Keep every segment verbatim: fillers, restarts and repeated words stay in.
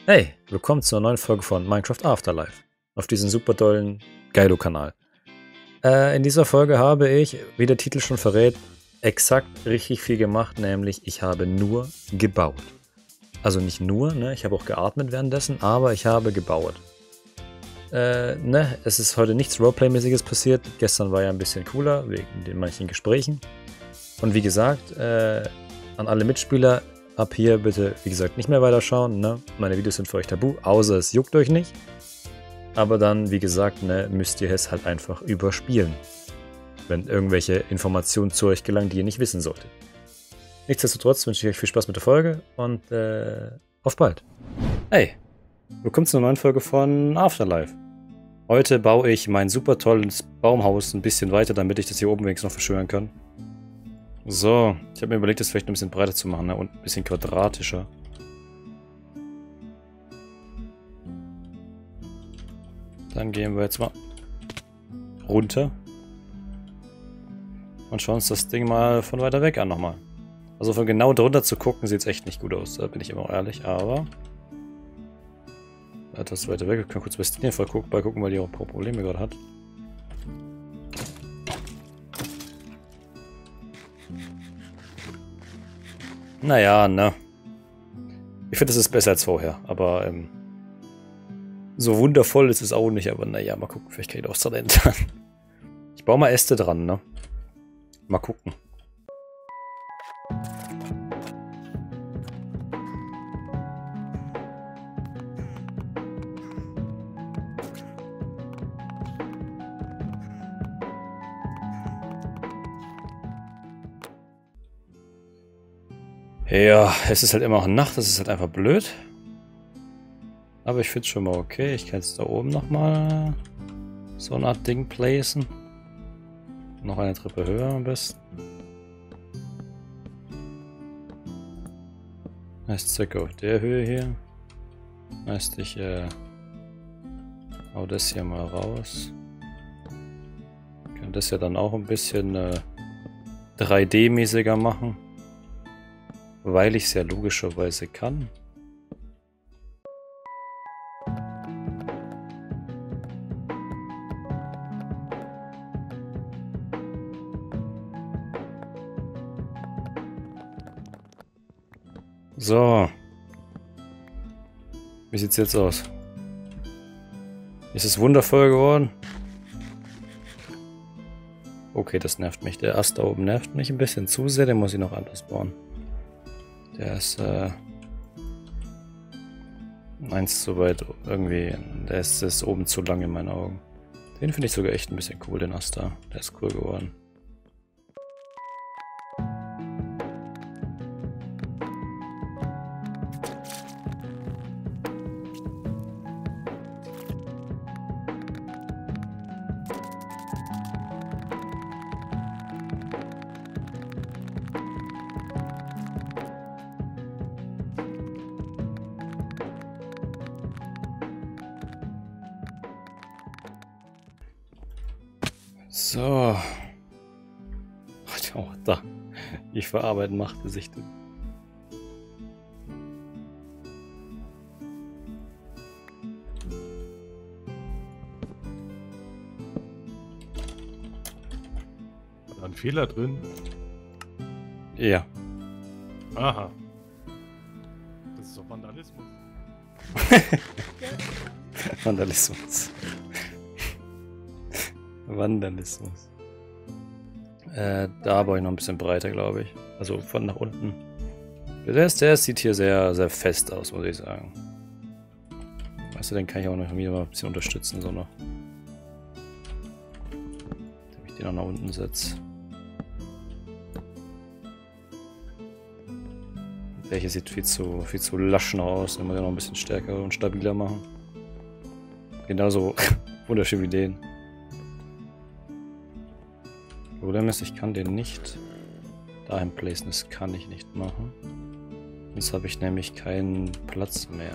Hey, willkommen zu einer neuen Folge von Minecraft Afterlife auf diesem super tollen Geilo-Kanal. Äh, in dieser Folge habe ich, wie der Titel schon verrät, exakt richtig viel gemacht, nämlich ich habe nur gebaut. Also nicht nur, ne, ich habe auch geatmet währenddessen, aber ich habe gebaut. Äh, ne, es ist heute nichts Roleplay-mäßiges passiert, gestern war ja ein bisschen cooler, wegen den manchen Gesprächen. Und wie gesagt, äh, an alle Mitspieler, ab hier bitte, wie gesagt, nicht mehr weiterschauen, ne? Meine Videos sind für euch tabu, außer es juckt euch nicht. Aber dann, wie gesagt, ne, müsst ihr es halt einfach überspielen, wenn irgendwelche Informationen zu euch gelangen, die ihr nicht wissen solltet. Nichtsdestotrotz wünsche ich euch viel Spaß mit der Folge und äh, auf bald. Hey, willkommen zu einer neuen Folge von Afterlife. Heute baue ich mein super tolles Baumhaus ein bisschen weiter, damit ich das hier oben wenigstens noch verschönern kann. So, ich habe mir überlegt, das vielleicht ein bisschen breiter zu machen, ne? Und ein bisschen quadratischer. Dann gehen wir jetzt mal runter und schauen uns das Ding mal von weiter weg an nochmal. Also von genau drunter zu gucken, sieht es echt nicht gut aus, da bin ich immer ehrlich, aber etwas weiter weg. Wir können kurz bei Steam mal gucken, weil die auch ein paar Probleme gerade hat. Naja, ne. Ich finde, das ist besser als vorher, aber ähm, so wundervoll ist es auch nicht, aber naja, mal gucken, vielleicht kann ich auch Talent an. Ich baue mal Äste dran, ne. Mal gucken. Ja, es ist halt immer noch Nacht, das ist halt einfach blöd. Aber ich finde es schon mal okay. Ich kann jetzt da oben nochmal so eine Art Ding placen. Noch eine Treppe höher am besten. Heißt circa auf der Höhe hier. Heißt ich äh, hau das hier mal raus. Ich kann das ja dann auch ein bisschen äh, drei D-mäßiger machen. Weil ich es ja logischerweise kann. So. Wie sieht's jetzt aus? Ist es wundervoll geworden? Okay, das nervt mich. Der Ast da oben nervt mich ein bisschen zu sehr. Den muss ich noch anders bauen. Der ist äh, eins zu weit irgendwie. Der ist, ist oben zu lang in meinen Augen. Den finde ich sogar echt ein bisschen cool, den Ast da. Der ist cool geworden. So. Oh, da. Ich verarbeiten machte sich. War da ein Fehler drin? Ja. Aha. Das ist doch Vandalismus. Vandalismus. Vandalismus. Äh, da baue ich noch ein bisschen breiter, glaube ich. Also von nach unten. Der, ist, der sieht hier sehr, sehr fest aus, muss ich sagen. Weißt du, den kann ich auch noch wieder mal ein bisschen unterstützen, so noch. Indem ich den noch nach unten setze. Der hier sieht viel zu, viel zu lasch noch aus. Den muss ich noch ein bisschen stärker und stabiler machen. Genauso wunderschön wie den. Problem ist, ich kann den nicht dahin placen, das kann ich nicht machen. Jetzt habe ich nämlich keinen Platz mehr.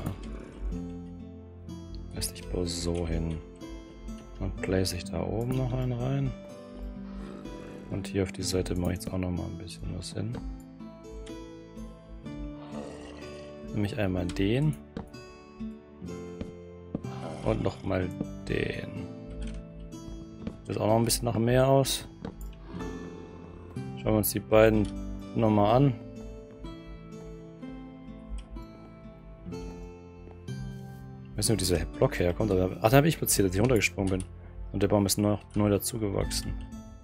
Heißt, ich baue so hin. Dann place ich da oben noch einen rein. Und hier auf die Seite mache ich jetzt auch noch mal ein bisschen was hin. Nämlich einmal den. Und nochmal den. Das sieht auch noch ein bisschen nach Meer aus. Schauen wir uns die beiden nochmal an. Ich weiß nicht, wo dieser Block herkommt, aber. Ach, da habe ich platziert, als ich runtergesprungen bin. Und der Baum ist noch neu dazugewachsen.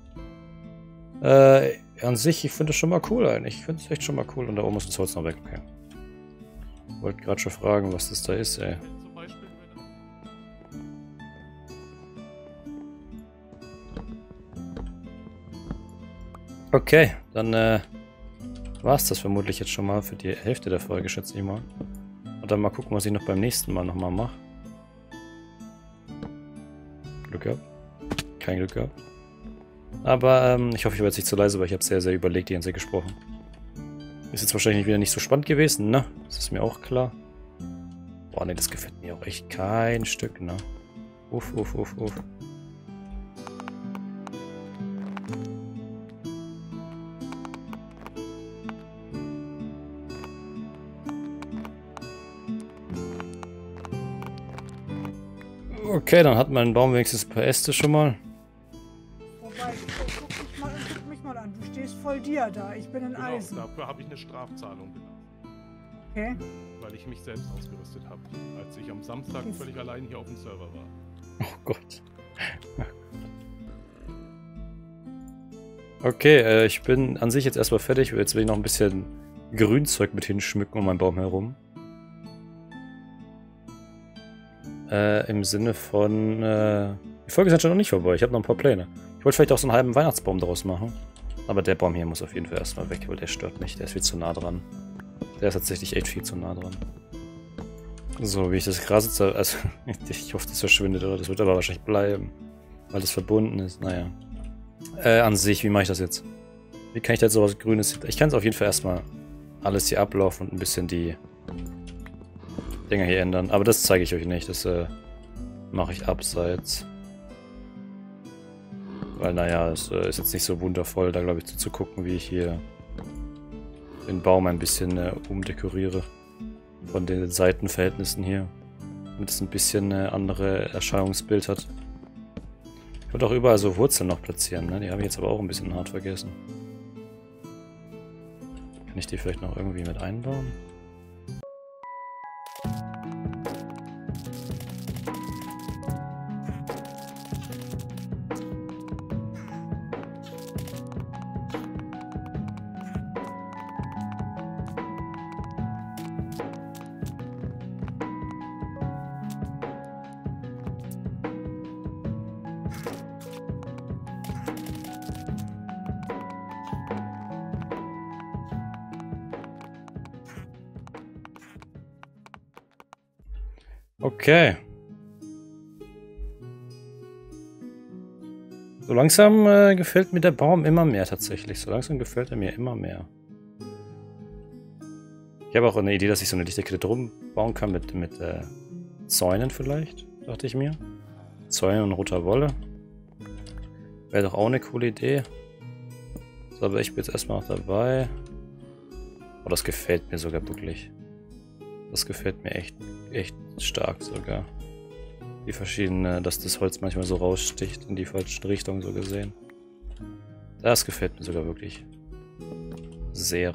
Äh, an sich, ich finde das schon mal cool eigentlich. Ich finde es echt schon mal cool. Und da oben ist das Holz noch weg, okay. Ich wollte gerade schon fragen, was das da ist, ey. Zum Beispiel, Okay, dann äh, war es das vermutlich jetzt schon mal für die Hälfte der Folge, schätze ich mal. Und dann mal gucken, was ich noch beim nächsten Mal nochmal mache. Glück gehabt. Kein Glück gehabt. Aber ähm, ich hoffe, ich war jetzt nicht zu leise, weil ich habe sehr, sehr überlegt, die ganze Zeit gesprochen. Ist jetzt wahrscheinlich wieder nicht so spannend gewesen, ne? Das ist mir auch klar. Boah, ne, das gefällt mir auch echt kein Stück, ne? Uff, uff, uff, uff. Okay, dann hat mein Baum wenigstens ein paar Äste schon mal. Wobei, guck mich mal, guck mich mal an. Du stehst voll dir da. Ich bin in genau, Eisen. dafür habe ich eine Strafzahlung gelassen. Okay. Weil ich mich selbst ausgerüstet habe, als ich am Samstag Okay. völlig allein hier auf dem Server war. Oh Gott. Okay, äh, ich bin an sich jetzt erstmal fertig. Jetzt will ich noch ein bisschen Grünzeug mit hinschmücken um meinen Baum herum. Äh, im Sinne von, äh, die Folge ist jetzt schon noch nicht vorbei. Ich habe noch ein paar Pläne. Ich wollte vielleicht auch so einen halben Weihnachtsbaum daraus machen. Aber der Baum hier muss auf jeden Fall erstmal weg, weil der stört mich. Der ist viel zu nah dran. Der ist tatsächlich echt viel zu nah dran. So, wie ich das Gras jetzt, also, ich hoffe, das verschwindet, oder? Das wird aber wahrscheinlich bleiben. Weil das verbunden ist, naja. Äh, an sich, wie mache ich das jetzt? Wie kann ich da jetzt sowas Grünes... Ich kann es auf jeden Fall erstmal alles hier ablaufen und ein bisschen die Dinger hier ändern. Aber das zeige ich euch nicht. Das äh, mache ich abseits. Weil, naja, es äh, ist jetzt nicht so wundervoll, da glaube ich zu gucken, wie ich hier den Baum ein bisschen äh, umdekoriere. Von den Seitenverhältnissen hier. Damit es ein bisschen äh, andere Erscheinungsbild hat. Ich wollte auch überall so Wurzeln noch platzieren, ne? Die habe ich jetzt aber auch ein bisschen hart vergessen. Kann ich die vielleicht noch irgendwie mit einbauen? Okay. So langsam äh, gefällt mir der Baum immer mehr tatsächlich. So langsam gefällt er mir immer mehr. Ich habe auch eine Idee, dass ich so eine Lichterkette drum bauen kann mit, mit äh, Zäunen vielleicht, dachte ich mir. Zäunen und roter Wolle. Wäre doch auch eine coole Idee. So, aber ich bin jetzt erstmal noch dabei. Oh, das gefällt mir sogar wirklich. Das gefällt mir echt, echt stark sogar. Die verschiedenen, dass das Holz manchmal so raussticht in die falschen Richtungen so gesehen. Das gefällt mir sogar wirklich sehr.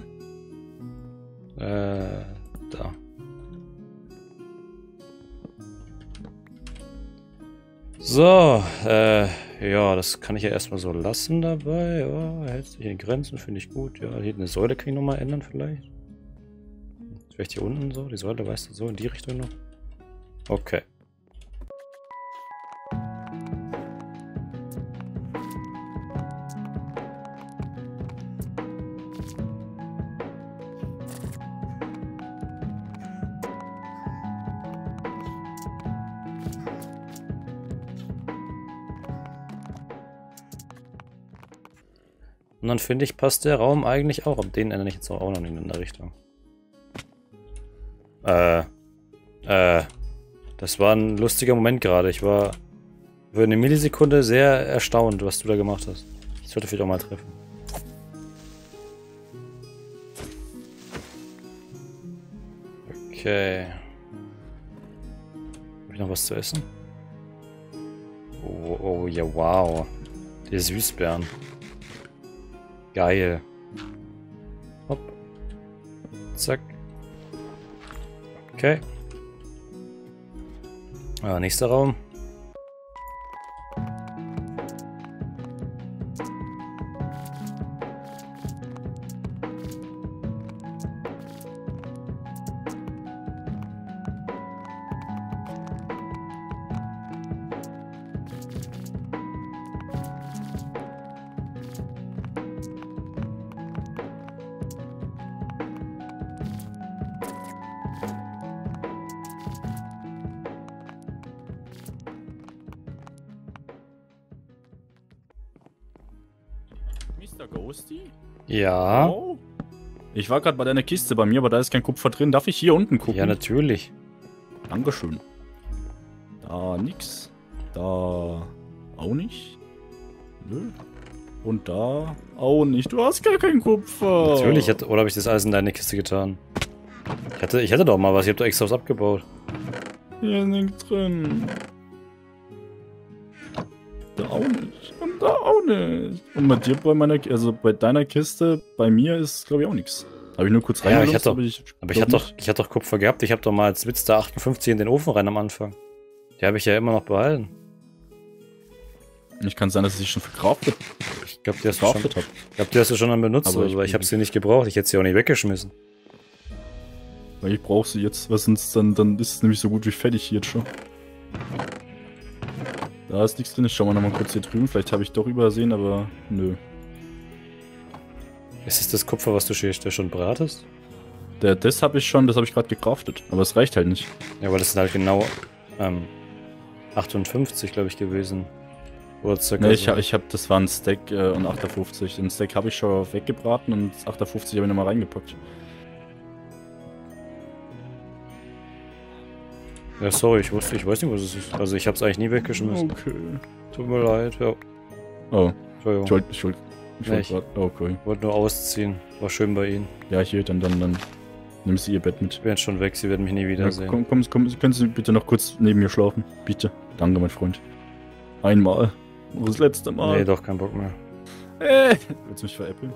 Äh, da. So, äh, ja, das kann ich ja erstmal so lassen dabei. Ja, hält sich in Grenzen, finde ich gut. Ja, hier eine Säule kann ich nochmal ändern vielleicht. Vielleicht hier unten so, die Säule, weißt du, so in die Richtung noch. Okay. Und dann finde ich, passt der Raum eigentlich auch. Und den ändere ich jetzt auch noch in der Richtung. Äh, äh, das war ein lustiger Moment gerade. Ich war für eine Millisekunde sehr erstaunt, was du da gemacht hast. Ich sollte vielleicht auch mal treffen. Okay. Habe ich ich noch was zu essen? Oh, oh ja, wow. Die Süßbeeren. Geil. Hopp. Zack. Okay. Ah, nächster Raum. Mister Ghosty? Ja. Oh. Ich war gerade bei deiner Kiste bei mir, aber da ist kein Kupfer drin. Darf ich hier unten gucken? Ja, natürlich. Dankeschön. Da nix. Da auch nicht. Nö. Und da auch nicht. Du hast gar kein Kupfer. Natürlich, hat, oder habe ich das alles in deine Kiste getan? Ich hatte, ich hatte doch mal was, ich habe doch extra was abgebaut. Hier ist nichts drin. Da auch nicht. Und da auch nicht. Und bei dir, bei meiner, also bei deiner Kiste, bei mir ist, glaube ich, auch nichts. Habe ich nur kurz Ja, aber ich reingelust, hatte doch, aber ich, aber ich hatte doch, ich hatte doch Kupfer gehabt. Ich habe doch mal als Witz da achtundfünfzig in den Ofen rein am Anfang. Die habe ich ja immer noch behalten. Ich kann sein, dass ich sie schon verkraftet, Ich glaube, die hast du schon, verkraftet habe. ich glaub, die hast du schon dann benutzt, Aber aber ich ich, ich bin- habe sie nicht gebraucht. Ich hätte sie auch nicht weggeschmissen. Weil ich brauche sie jetzt, weil sonst dann, dann ist es nämlich so gut wie fertig hier jetzt schon. Da ist nichts drin. Ich schau mal nochmal kurz hier drüben. Vielleicht habe ich doch übersehen, aber nö. Ist es das Kupfer, was du schon, schon bratest? Der, das habe ich schon, das habe ich gerade gecraftet. Aber es reicht halt nicht. Ja, weil das sind halt genau ähm, achtundfünfzig, glaube ich, gewesen. Oder circa Ne, ich, so. hab- ich habe, das war ein Stack äh, und achtundfünfzig. Den Stack habe ich schon weggebraten und achtundfünfzig habe ich nochmal reingepackt. Ja, sorry, ich wusste, ich weiß nicht, was es ist. Also ich habe es eigentlich nie weggeschmissen. Okay. Tut mir leid, ja. Oh, Entschuldigung. ich wollte, ich wollte, ich Nee, wollte ich- grad, okay. wollte nur ausziehen. War schön bei Ihnen. Ja, hier, dann, dann, dann nimm sie ihr Bett mit. Ich bin jetzt schon weg, Sie werden mich nie Ja, wiedersehen. komm, komm, komm, können Sie bitte noch kurz neben mir schlafen? Bitte. Danke, mein Freund. Einmal. Und das letzte Mal. Nee, doch, kein Bock mehr. Äh, willst du mich veräppeln?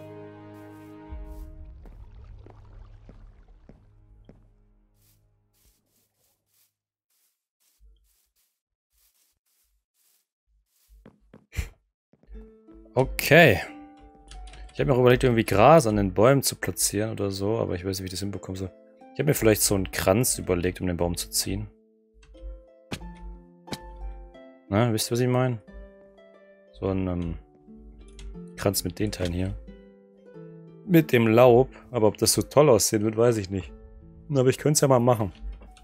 Okay. Ich habe mir auch überlegt, irgendwie Gras an den Bäumen zu platzieren oder so, aber ich weiß nicht, wie ich das hinbekommen soll. Ich habe mir vielleicht so einen Kranz überlegt, um den Baum zu ziehen. Na, wisst ihr, was ich meine? So ein ähm, Kranz mit den Teilen hier. Mit dem Laub, aber ob das so toll aussehen wird, weiß ich nicht. Aber ich könnte es ja mal machen.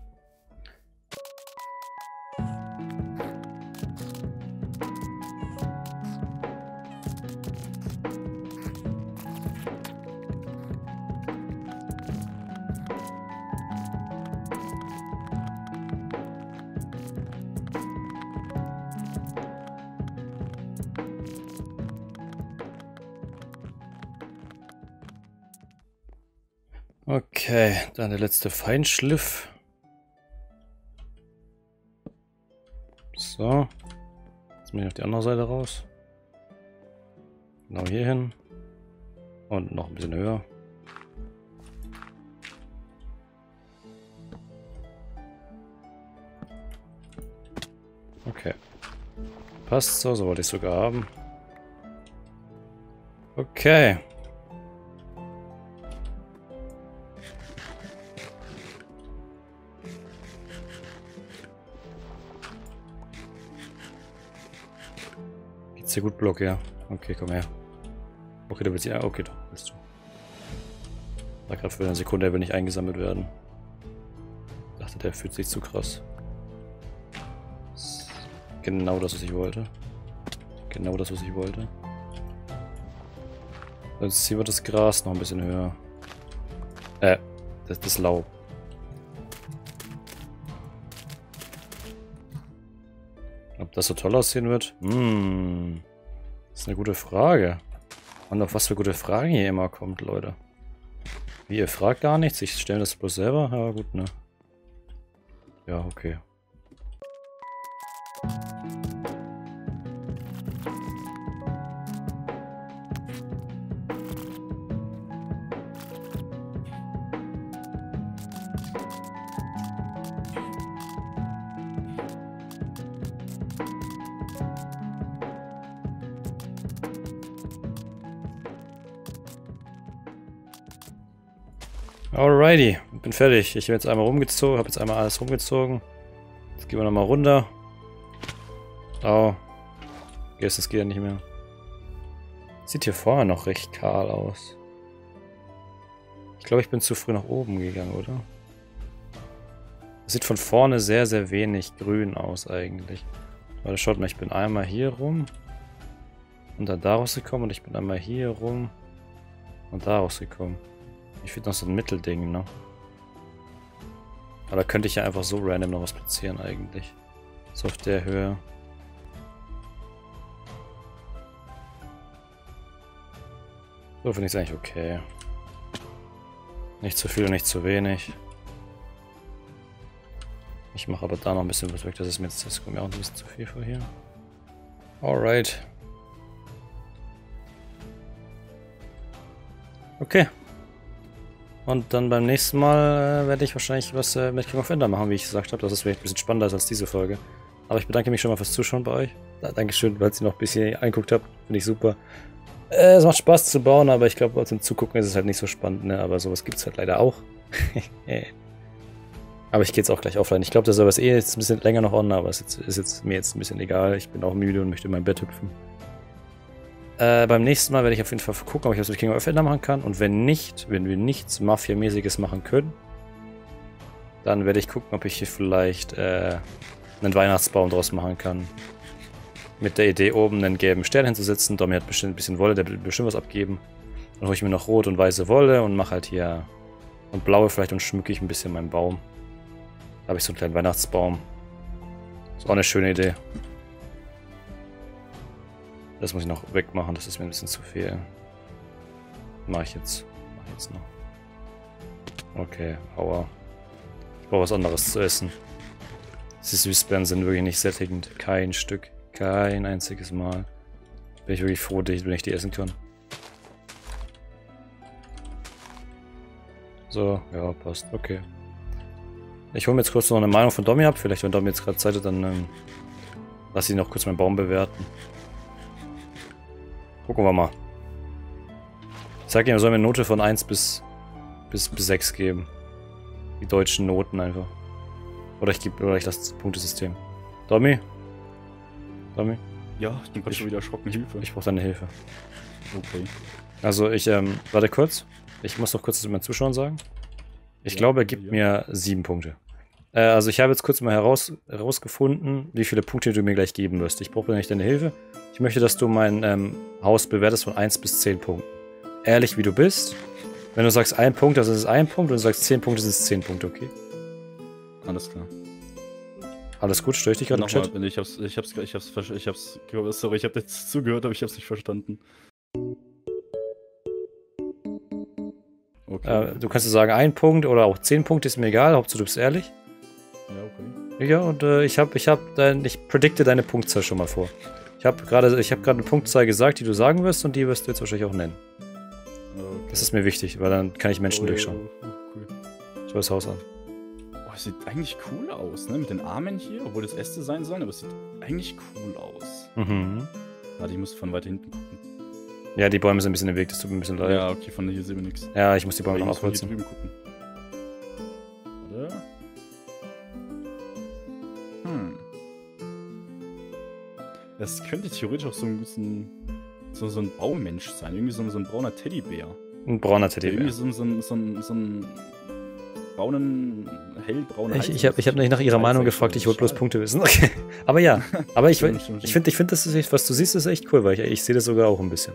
Okay, dann der letzte Feinschliff. So. Jetzt muss ich auf die andere Seite raus. Genau hier hin. Und noch ein bisschen höher. Okay. Passt so, so wollte ich es sogar haben. Okay. Geht's dir gut, Block, ja? Okay, komm her. Okay, da willst du. Ja, okay, doch, willst du. War gerade für eine Sekunde, er will nicht eingesammelt werden. Dachte, der fühlt sich zu krass. Genau das, was ich wollte. Genau das, was ich wollte. Jetzt ziehen wir das Gras noch ein bisschen höher. Äh, das, das Laub. Ob das so toll aussehen wird? Hm. Das ist eine gute Frage. Und auf was für gute Fragen hier immer kommt, Leute. Wie, ihr fragt gar nichts? Ich stelle das bloß selber? Ja, gut, ne? Ja, okay. Alrighty, bin fertig. Ich bin jetzt einmal rumgezogen, habe jetzt einmal alles rumgezogen. Jetzt gehen wir nochmal runter. Oh. Jetzt, das geht ja nicht mehr. Sieht hier vorne noch recht kahl aus. Ich glaube, ich bin zu früh nach oben gegangen, oder? Das sieht von vorne sehr, sehr wenig grün aus eigentlich. Weil schaut mal, ich bin einmal hier rum und dann da rausgekommen und ich bin einmal hier rum und da rausgekommen. Ich finde noch so ein Mittelding, ne? Aber da könnte ich ja einfach so random noch was platzieren eigentlich. So auf der Höhe. So finde ich es eigentlich okay. Nicht zu viel und nicht zu wenig. Ich mache aber da noch ein bisschen was weg, das ist mir jetzt, das kommt mir auch ein bisschen zu viel vor hier. Alright. Okay. Und dann beim nächsten Mal äh, werde ich wahrscheinlich was äh, mit King of Ender machen, wie ich gesagt habe. Das ist vielleicht ein bisschen spannender als diese Folge. Aber ich bedanke mich schon mal fürs Zuschauen bei euch. Ja, Dankeschön, weil ihr noch ein bisschen angeguckt habt. Finde ich super. Äh, es macht Spaß zu bauen, aber ich glaube, zum Zugucken ist es halt nicht so spannend, ne? Aber sowas gibt es halt leider auch. Aber ich gehe jetzt auch gleich offline. Ich glaube, der Server ist eh jetzt ein bisschen länger noch on, aber es ist jetzt, ist jetzt mir jetzt ein bisschen egal. Ich bin auch müde und möchte in mein Bett hüpfen. Äh, beim nächsten Mal werde ich auf jeden Fall gucken, ob ich was mit King of Ender machen kann. Und wenn nicht, wenn wir nichts Mafia-mäßiges machen können, dann werde ich gucken, ob ich hier vielleicht äh, einen Weihnachtsbaum draus machen kann. Mit der Idee, oben einen gelben Stern hinzusetzen. Domi hat bestimmt ein bisschen Wolle, der will bestimmt was abgeben. Dann hole ich mir noch rot und weiße Wolle und mache halt hier und blaue vielleicht und schmücke ich ein bisschen meinen Baum. Da habe ich so einen kleinen Weihnachtsbaum. Ist auch eine schöne Idee. Das muss ich noch wegmachen, das ist mir ein bisschen zu viel. Mache ich jetzt. Mach ich jetzt noch. Okay, aua. Ich brauche was anderes zu essen. Die Süßbeeren sind wirklich nicht sättigend. Kein Stück. Kein einziges Mal. Bin ich wirklich froh, wenn ich die essen kann. So, ja, passt. Okay. Ich hole mir jetzt kurz noch eine Meinung von Domi ab. Vielleicht, wenn Domi jetzt gerade Zeit hat, dann ähm, lass ich noch kurz meinen Baum bewerten. Gucken wir mal. Ich sag ihm, er soll mir eine Note von eins bis, bis, bis sechs geben. Die deutschen Noten einfach. Oder ich gebe, oder ich lasse das Punktesystem. Domi? Domi? Ja, ich bin gerade schon wieder erschrocken. Hilfe. Ich brauche deine Hilfe. Okay. Also ich, ähm, warte kurz. Ich muss noch kurz zu meinen Zuschauern sagen. Ich ja, glaube, er gibt ja. mir sieben Punkte. Äh, also ich habe jetzt kurz mal heraus, herausgefunden, wie viele Punkte du mir gleich geben wirst. Ich brauche nämlich deine Hilfe. Ich möchte, dass du mein ähm, Haus bewertest von eins bis zehn Punkten. Ehrlich, wie du bist. Wenn du sagst ein Punkt, dann ist es ein Punkt. Wenn du sagst zehn Punkte, sind es zehn Punkte, okay? Alles klar. Alles gut, störe ich dich gerade im Chat? Ich hab's, ich hab's, ich hab's, ich hab's, sorry, ich hab jetzt zugehört, aber ich hab's nicht verstanden. Okay. Äh, du kannst dir sagen, ein Punkt oder auch zehn Punkte, ist mir egal, Hauptsache du bist ehrlich. Ja, okay. Ja, und äh, ich hab, ich hab dein, ich predikte deine Punktzahl schon mal vor. Ich habe gerade, ich habe gerade eine Punktzahl gesagt, die du sagen wirst und die wirst du jetzt wahrscheinlich auch nennen. Okay. Das ist mir wichtig, weil dann kann ich Menschen oh, durchschauen. Ja, cool. Schau das Haus an. Oh, es sieht eigentlich cool aus, ne? Mit den Armen hier, obwohl das Äste sein sollen, aber es sieht eigentlich cool aus. Mhm. Warte, ich muss von weiter hinten gucken. Ja, die Bäume sind ein bisschen im Weg, das tut mir ein bisschen leid. Ja, okay, von hier sehen wir nichts. Ja, ich muss die Bäume noch aufholzen. Drüben gucken. Oder? Hm. Das könnte theoretisch auch so ein bisschen so, so ein Baumensch sein. Irgendwie so, so ein brauner Teddybär. Ein brauner Teddybär. Irgendwie so, so, so, so, so ein braunen, hellbraunen Ich, ich habe ich hab nicht nach ihrer Meinung gefragt, ich wollte bloß Punkte wissen. Okay. Aber ja, aber ich, ich finde, ich find, das ist echt, was du siehst, ist echt cool, weil ich, ich sehe das sogar auch ein bisschen.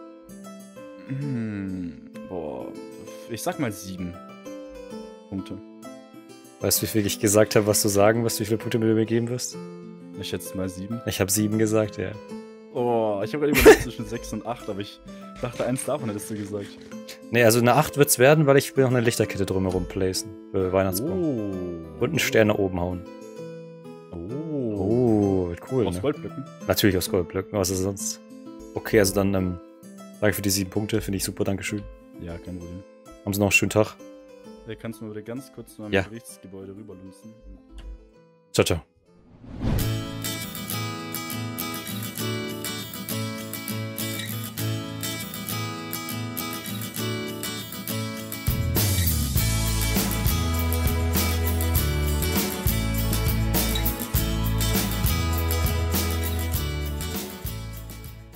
Hm, boah, ich sag mal sieben Punkte. Weißt du, wie viel ich gesagt habe, was du sagen wirst, wie viele Punkte du mir geben wirst? Ich schätze mal sieben. Ich habe sieben gesagt, ja. Oh, ich habe gerade überlegt zwischen sechs und acht, aber ich dachte, eins davon hättest du gesagt. Nee, also eine acht wird's werden, weil ich will noch eine Lichterkette drumherum placen. Für Weihnachtsbaum. Oh. Und einen Stern nach oben hauen. Oh. Oh, wird cool. Aus ne? Goldblöcken? Natürlich aus Goldblöcken, was ist sonst? Okay, also dann, ähm, danke für die sieben Punkte, finde ich super, Dankeschön. Ja, kein Problem. Haben Sie noch einen schönen Tag? Ja, kannst du mal wieder ganz kurz zu meinem ja. Gerichtsgebäude rüberlunzen? Ciao, ciao.